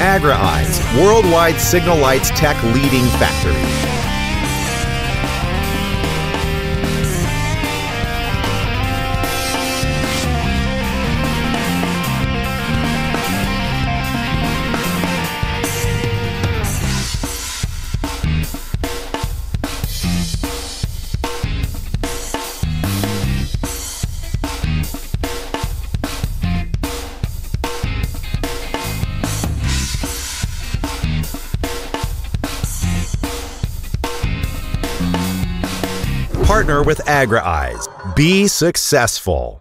AgriEyes, worldwide signal lights tech leading factory. Partner with AgriEyes. Be successful.